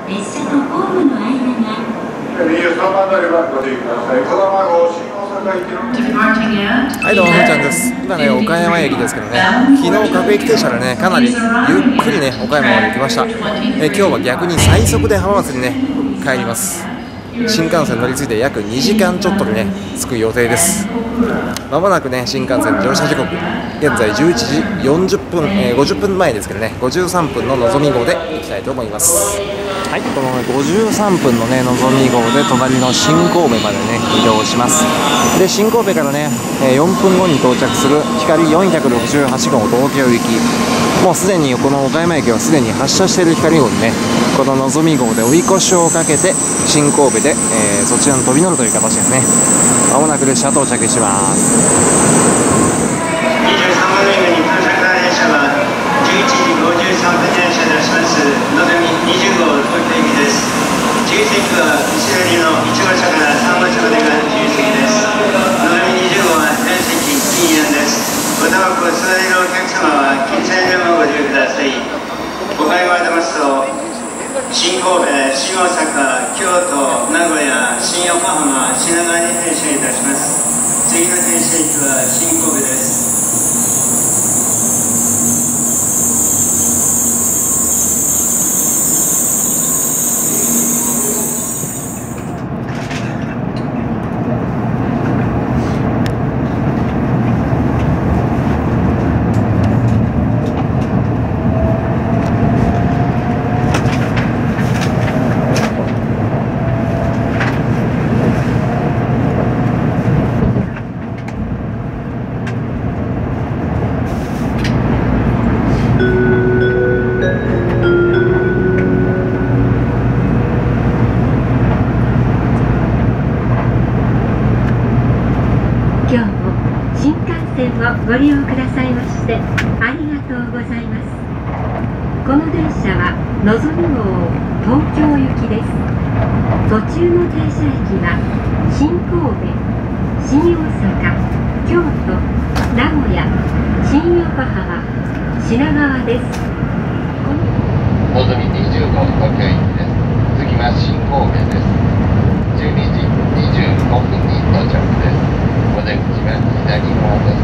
列車とホームの間が 23番乗り場ご注意ください。こだま号新大阪行きのはい、どうも、ふーちゃんです。今ね、岡山駅ですけどね、昨日各駅停車でね、かなりゆっくりね、岡山まで行きました。今日は逆に最速で浜松にね、帰ります。新幹線乗り継いで約2時間ちょっとでね、着く予定です。まもなくね、新幹線乗車時刻、現在11時40分、50分前ですけどね、53分ののぞみ号で行きたいと思います。はい、この53分のね、のぞみ号で隣の新神戸までね、移動します。で、新神戸からね、4分後に到着する光468号東京行き。もうすでにこの岡山駅はすでに発車している光号にね、こののぞみ号で追い越しをかけて新神戸で、そちらに飛び乗るという形ですね。まもなく列車到着します。 23番乗り場に到着の電車は11時53分電車で出しますのぞみ20号東京行きです。自由席は後ろの1号車から3号車までが自由席です。のぞみ20号は全席禁煙です。おタバコを吸われるお客様は喫煙所をご利用ください。岡山出ますと新神戸、新大阪、京都、名古屋、新横浜、品川に停車いたします。次の停車駅は新神戸です。 ご利用くださいましてありがとうございます。この電車はのぞみ号東京行きです。途中の停車駅は新神戸、新大阪、京都、名古屋、新横浜、品川です。 のぞみ20号東京行きです。次は新神戸です。12時25分に到着です。お出口は左側です。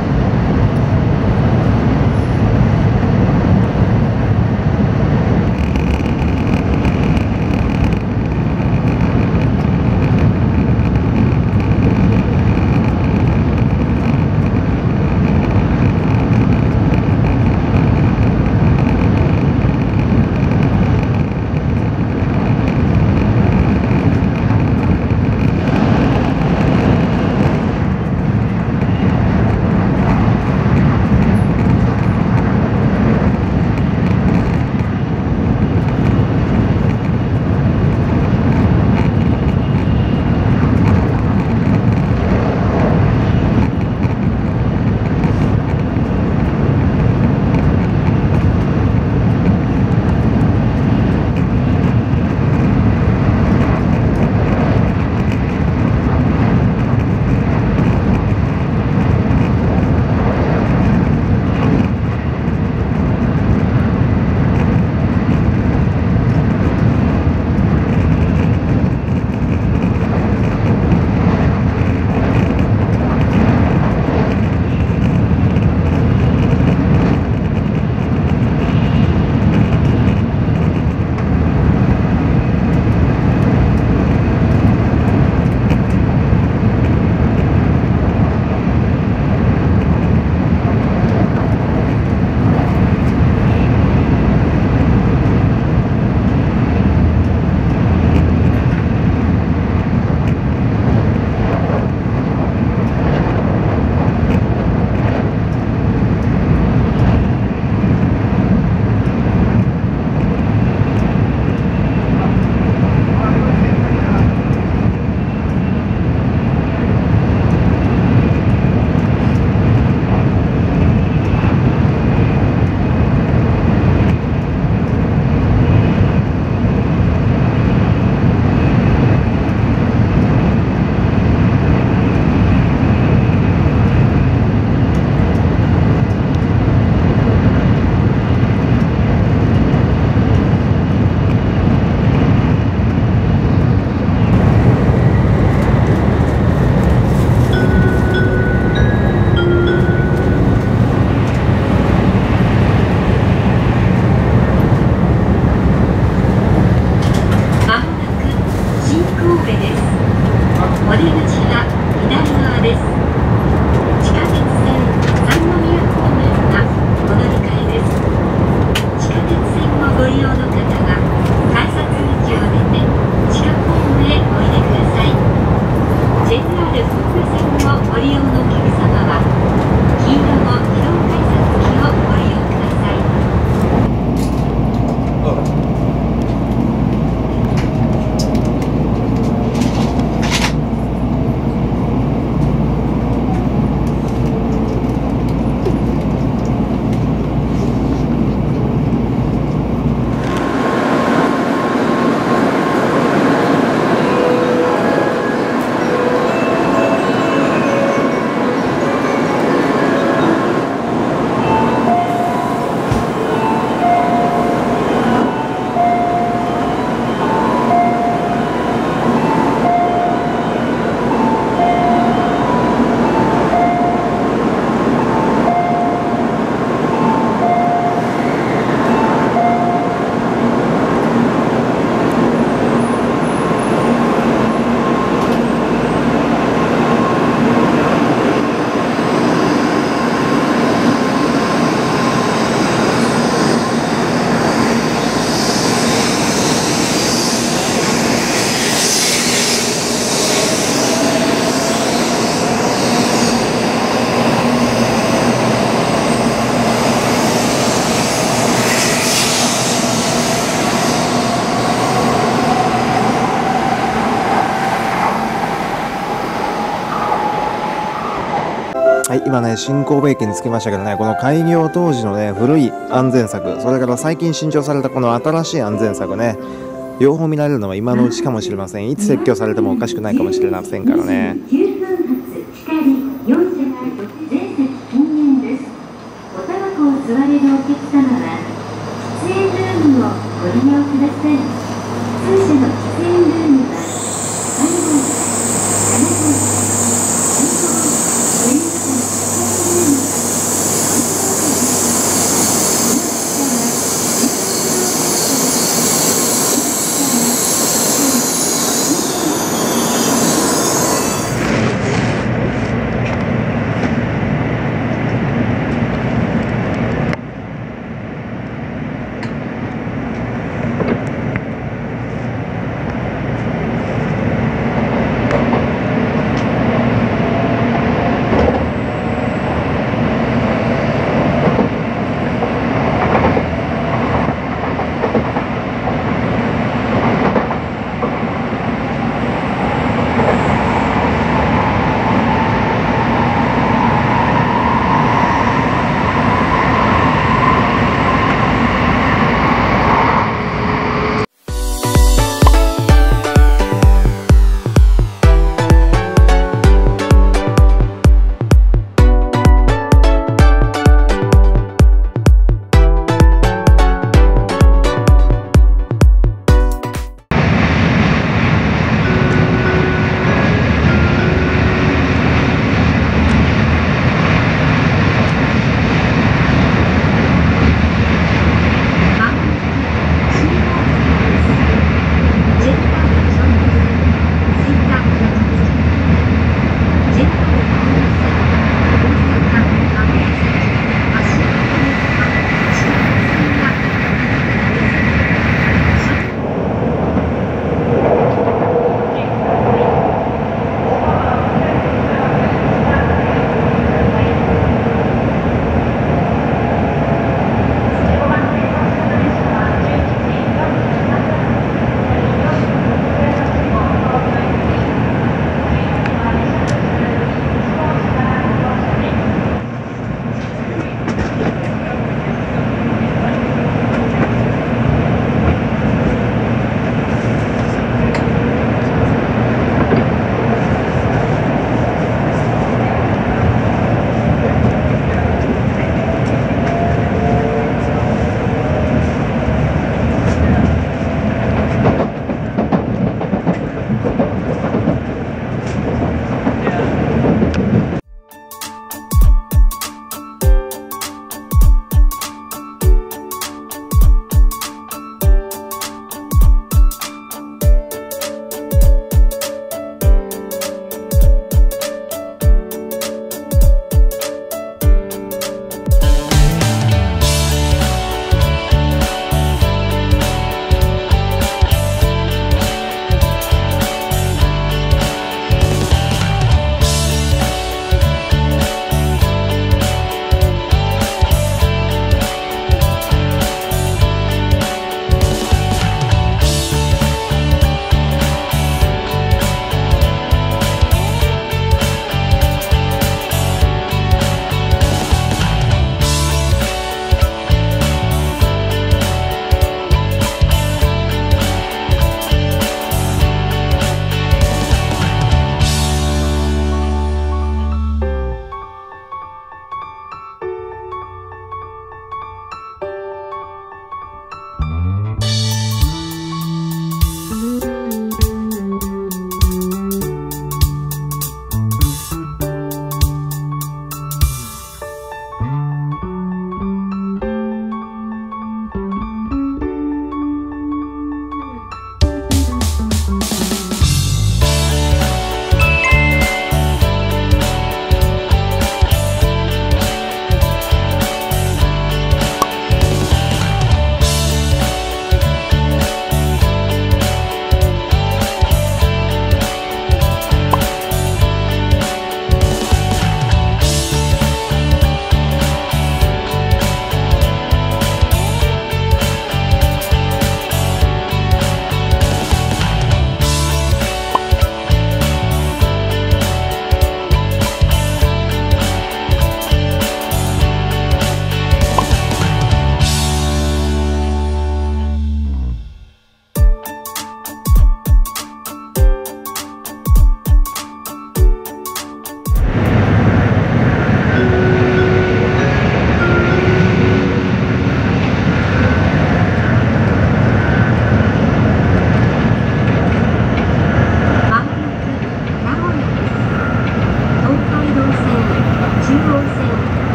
今ね新神戸駅に着きましたけどね、この開業当時のね古い安全策、それから最近新調されたこの新しい安全策ね、両方見られるのは今のうちかもしれません。いつ撤去されてもおかしくないかもしれませんからね。 9分発光4車が全席禁煙です。おタバコを吸われるお客様は喫煙ルームをご利用ください。通車の喫煙ルームは3号車、7号車、15号車、上野車の喫煙ルームは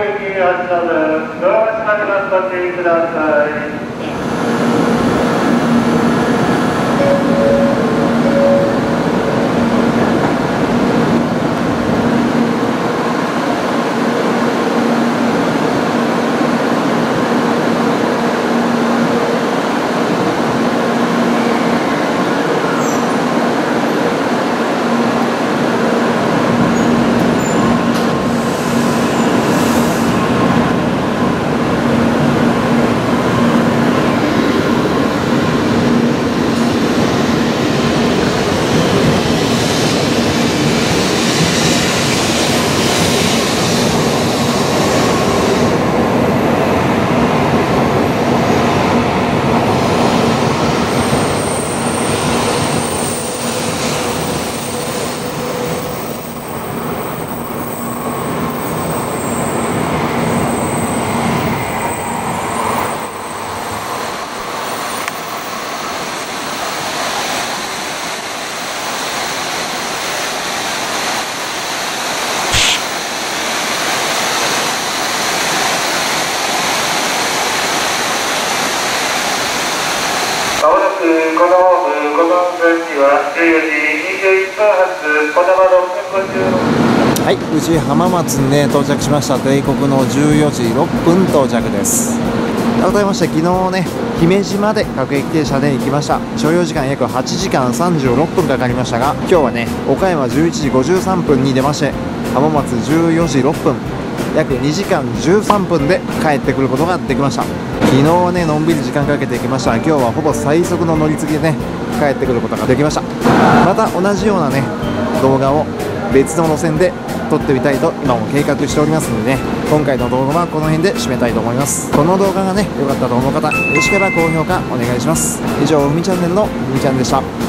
行き発車分、ドアが閉まりますご注意ください。まもなくこのホーム5番線には14時21分発こだま6分50。 はい、宇治浜松にね到着しました。定刻の14時6分到着です。改めまして昨日ね姫路まで各駅停車で行きました。所要時間約8時間36分かかりましたが、今日はね岡山11時53分に出まして、浜松14時6分、約2時間13分で帰ってくることができました。昨日はねのんびり時間かけてきましたが、今日はほぼ最速の乗り継ぎでね帰ってくることができました。また同じようなね動画を別の路線で撮ってみたいと今も計画しておりますのでね、今回の動画はこの辺で締めたいと思います。この動画がね良かったと思う方、よろしければ高評価お願いします。以上、ふみチャンネルのふみちゃんでした。